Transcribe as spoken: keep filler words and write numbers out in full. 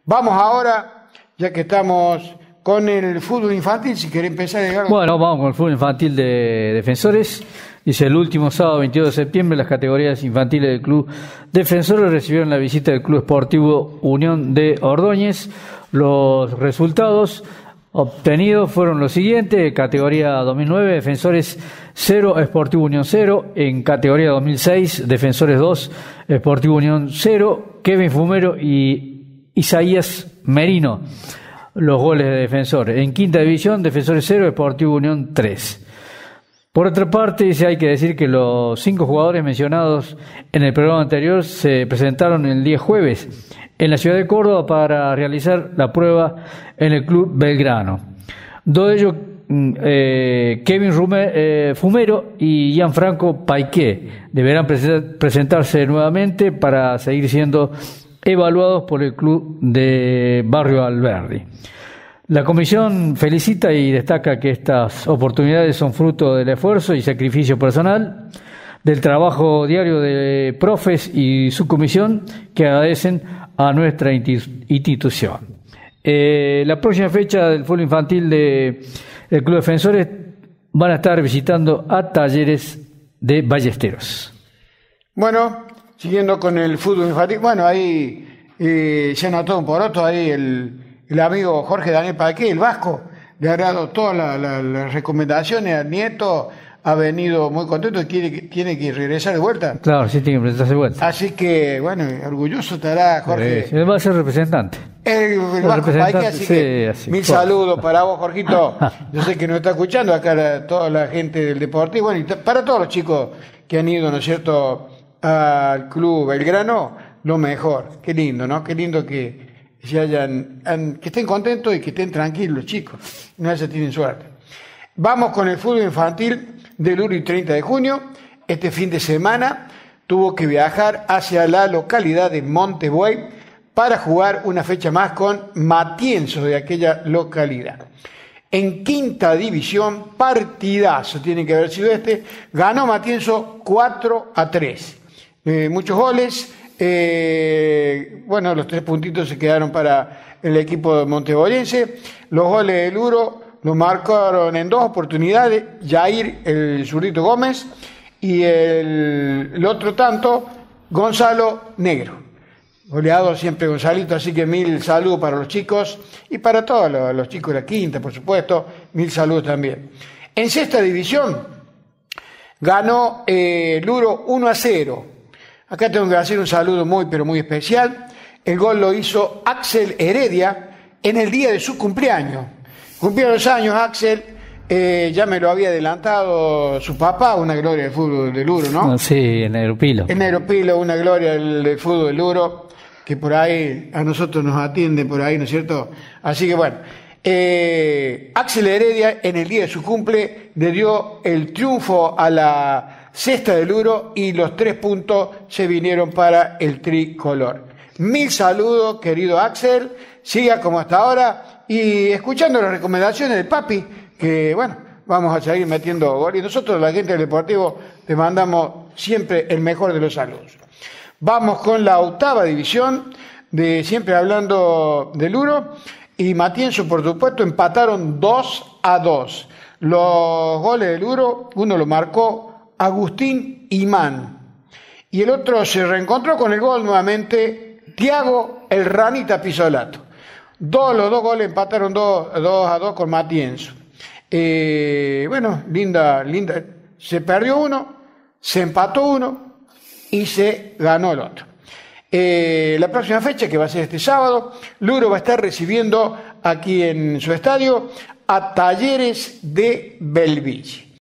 Vamos ahora, ya que estamos con el fútbol infantil, si querés empezar. Edgardo. Bueno, vamos con el fútbol infantil de Defensores. Dice, el último sábado veintidós de septiembre, las categorías infantiles del Club Defensores recibieron la visita del Club Esportivo Unión de Ordóñez. Los resultados obtenidos fueron los siguientes: categoría dos mil nueve, Defensores cero, Esportivo Unión cero. En categoría dos mil seis, Defensores dos, Esportivo Unión cero. Kevin Fumero y Isaías Merino, los goles de Defensores. En quinta división, Defensores cero, Esportivo Unión tres. Por otra parte, dice, hay que decir que los cinco jugadores mencionados en el programa anterior se presentaron el día jueves en la ciudad de Córdoba para realizar la prueba en el Club Belgrano. Dos de ellos, eh, Kevin Rume, eh, Fumero y Gianfranco Paiqué, deberán presen- presentarse nuevamente para seguir siendo evaluados por el Club de Barrio Alberdi. La comisión felicita y destaca que estas oportunidades son fruto del esfuerzo y sacrificio personal, del trabajo diario de profes y su comisión, que agradecen a nuestra institución. Eh, la próxima fecha del fútbol infantil de, del Club Defensores van a estar visitando a Talleres de Ballesteros. Bueno, siguiendo con el fútbol infantil, bueno, ahí eh, se notó un poroto ahí el... El amigo Jorge Daniel Paqué, el vasco, le ha dado todas las la, la recomendaciones al nieto, ha venido muy contento y quiere, tiene que regresar de vuelta. Claro, sí tiene que presentarse de vuelta. Así que, bueno, orgulloso estará Jorge. Sí, él va a ser representante. El, el, el vasco Paqué, así sí, que así, mil claro. saludos para vos, Jorgito. Yo sé que nos está escuchando acá la, toda la gente del Deportivo, bueno, y para todos los chicos que han ido, ¿no es cierto?, al Club Belgrano, lo mejor. Qué lindo, ¿no? Qué lindo que... Se hayan, han, que estén contentos y que estén tranquilos, chicos. No se tienen suerte. Vamos con el fútbol infantil del uno y treinta de junio. Este fin de semana tuvo que viajar hacia la localidad de Montebuey para jugar una fecha más con Matienzo de aquella localidad. En quinta división, partidazo, tiene que haber sido este, ganó Matienzo cuatro a tres. Eh, muchos goles. Eh, bueno, los tres puntitos se quedaron para el equipo monteboyense. Los goles del Luro los marcaron en dos oportunidades Jair, el zurdito Gómez, y el, el otro tanto Gonzalo Negro, goleador siempre Gonzalito. Así que mil saludos para los chicos y para todos los, los chicos de la quinta, por supuesto, mil saludos también. En sexta división ganó eh, Luro uno a cero. Acá tengo que hacer un saludo muy, pero muy especial. El gol lo hizo Axel Heredia en el día de su cumpleaños. Cumplió los años Axel, eh, ya me lo había adelantado su papá, una gloria del fútbol del Luro, ¿no? Sí, en Aeropilo. En Aeropilo, una gloria del, del fútbol del Luro, que por ahí a nosotros nos atiende, por ahí, ¿no es cierto? Así que bueno, eh, Axel Heredia en el día de su cumple le dio el triunfo a la Cesta del Luro y los tres puntos se vinieron para el tricolor. Mil saludos, querido Axel. Siga como hasta ahora y escuchando las recomendaciones del papi, que bueno, vamos a seguir metiendo gol. Y nosotros, la gente del Deportivo, te mandamos siempre el mejor de los saludos. Vamos con la octava división, de siempre hablando del Luro. Y Matienzo, por supuesto, empataron dos a dos. Los goles del Luro, uno lo marcó Agustín Imán y el otro se reencontró con el gol nuevamente Tiago el Ranita Pisolato. Dos, los dos goles empataron dos, dos a dos con Matienzo. Eh, bueno, linda, linda. Se perdió uno, se empató uno y se ganó el otro. Eh, la próxima fecha, que va a ser este sábado, Luro va a estar recibiendo aquí en su estadio a Talleres de Belville.